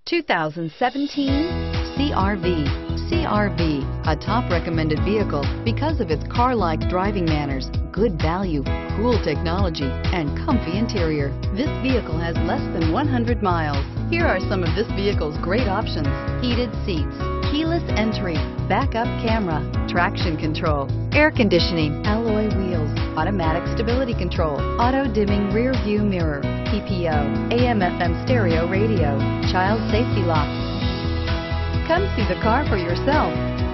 2017 CR-V. CR-V, a top recommended vehicle because of its car-like driving manners, good value, cool technology, and comfy interior. This vehicle has less than 100 miles. Here are some of this vehicle's great options: heated seats, keyless entry, backup camera, traction control, air conditioning, alloy wheels, automatic stability control, auto-dimming rear view mirror, PPO, AM/FM stereo radio, child safety locks. Come see the car for yourself.